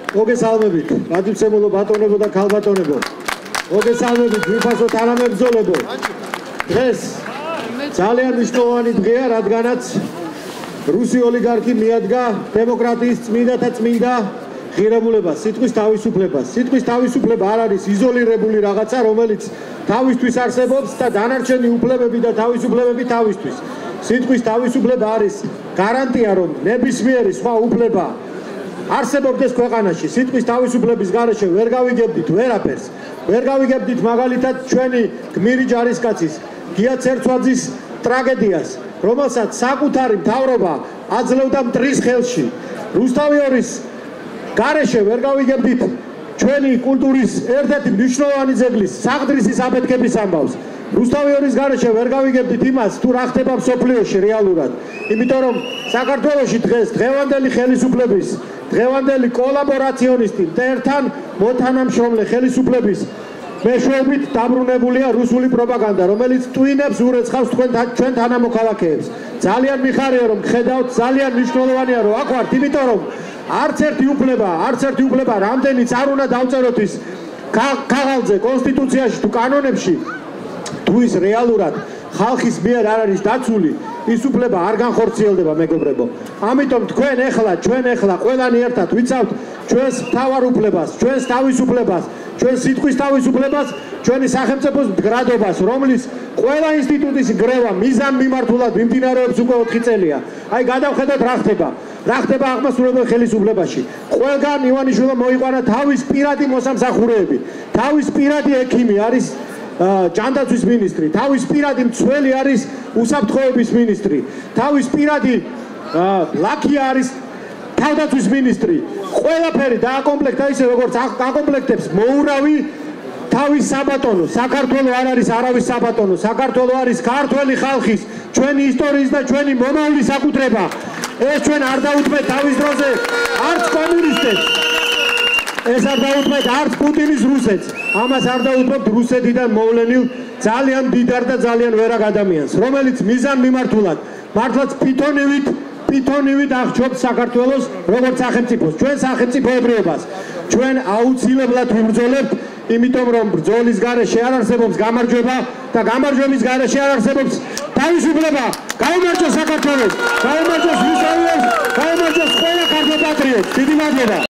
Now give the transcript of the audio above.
მოგესალმებით, რადიოსემულო ბატონებო და ქალბატონებო. მოგესალმებით, ვიფასო თანამებრძოლებო. დღეს ძალიან მნიშვნელოვანი დღეა, რადგანაც რუსი ოლიგარქი მიადგა დემოკრატიის წმინდათა წმინდა ღირებულებას, სიტყვის თავისუფლებას. სიტყვის თავისუფლება არ არის იზოლირებული რაღაცა, რომელიც თავისთვის არსებობს და დანარჩენი უფლებები და თავისუფლებები თავისთვის. სიტყვის თავისუფლება არის გარანტია, რომ ნებისმიერი სხვა უფლება არსებობდეს ქვეყანაში. სიტყვის თავისუფლების გარეშე ვერ გავიგებდით ვერაფერს. ვერ გავიგებდით მაგალითად ჩვენი გმირი ჯარისკაცის გია ცერცვაძის ტრაგედიას, რომელსაც საკუთარი მთავრობა აძლევდა მტრის ხელში. რუსთავიორის გარეშე ვერ გავიგებდით ჩვენი კულტურის ერთ-ერთი მნიშვნელოვანი ძეგლის საღდრისის აფეთქების ამბავს. რუსთავიორის გარეშე ვერ გავიგებდით იმას, თუ რა ხდება მსოფლიოში რეალურად. იმიტომ რომ საქართველოში დღეს დღევანდელი ხელისუფლების, დღევანდელი კოლაბორაციონისტი და ერთთან მოთანამშრომლე ხელისუფლების მეშვეობით დაბრუნებულია რუსული პროპაგანდა, რომელიც ტვინებს ურეცხავს ჩვენ თანამოქალაქეებს. ძალიან მიხარია რომ ხედავთ, ძალიან მნიშვნელოვანია რომ აქ ვართ, იმიტომ რომ არც ერთი უფლება რამდენიც არ უნდა დავწეროთ ის ქაღალდზე, კონსტიტუციაში თუ კანონებში, თუ ის რეალურად ხალხის მიერ არ არის დაცული, ის უფლება არ განხორციელდება, მეგობრებო. ამიტომ ჩვენ ეხლა ყველანი ერთად ვიცავთ ჩვენს მთავარ უფლებას, ჩვენს თავისუფლებას, ჩვენს სიტყვის თავისუფლებას, ჩვენი სახელმწიფოს მდგრადობას, რომლის ყველა ინსტიტუტის გრევა მიზანმიმართულად მიმდინარეობს უკვე 4 წელია. აი გადავხედოთ რა ხდება აღმასრულებელ ხელისუფლებაში. ყველგან ივანიშვილმა მოიყვანა თავის პირადი მოსამსახურეები, თავის პირადი ექიმი არის ჯანდაცვის მინისტრი, თავის პირადი მცველი არის უსაფრთხოების მინისტრი, თავის პირადი ლაქია არის თავდაცვის მინისტრი. ყველაფერი დააკომპლექტა ისე როგორც აკომპლექტებს მოურავი თავის საბატონო. საქართველო არ არის არავის საბატონო, საქართველო არის ქართველი ხალხის, ჩვენი ისტორიის და ჩვენი მომავლის საკუთრება. ეს ჩვენ არ დაუთმეთ თავის დროზე არც კომუნისტებს, ეს არ დაუთმეთ არც პუტინის რუსეთს, ამას არ დაუთმებთ რუსეთიდან მოვლენილ ძალიან დიდარ და ძალიან ვერაგ ადამიანს, რომელიც მიზანმიმართულად მართლაც პითონივით აღჭობს საქართველოს როგორც სახელმწიფოს, ჩვენ სახელმწიფოებრიობას. ჩვენ აუცილებლად ვიბრძოლებთ, იმიტომ რომ ბრძოლის გარეშე არ არსებობს გამარჯვება და გამარჯვების გარეშე არ არსებობს თავისუფლება. გაიმარჯოს საქართველოს, გაიმარჯოს რუსთავიას, გაიმარჯოს ყველა ქართველ პატრიოტს. დიდი მადლობა.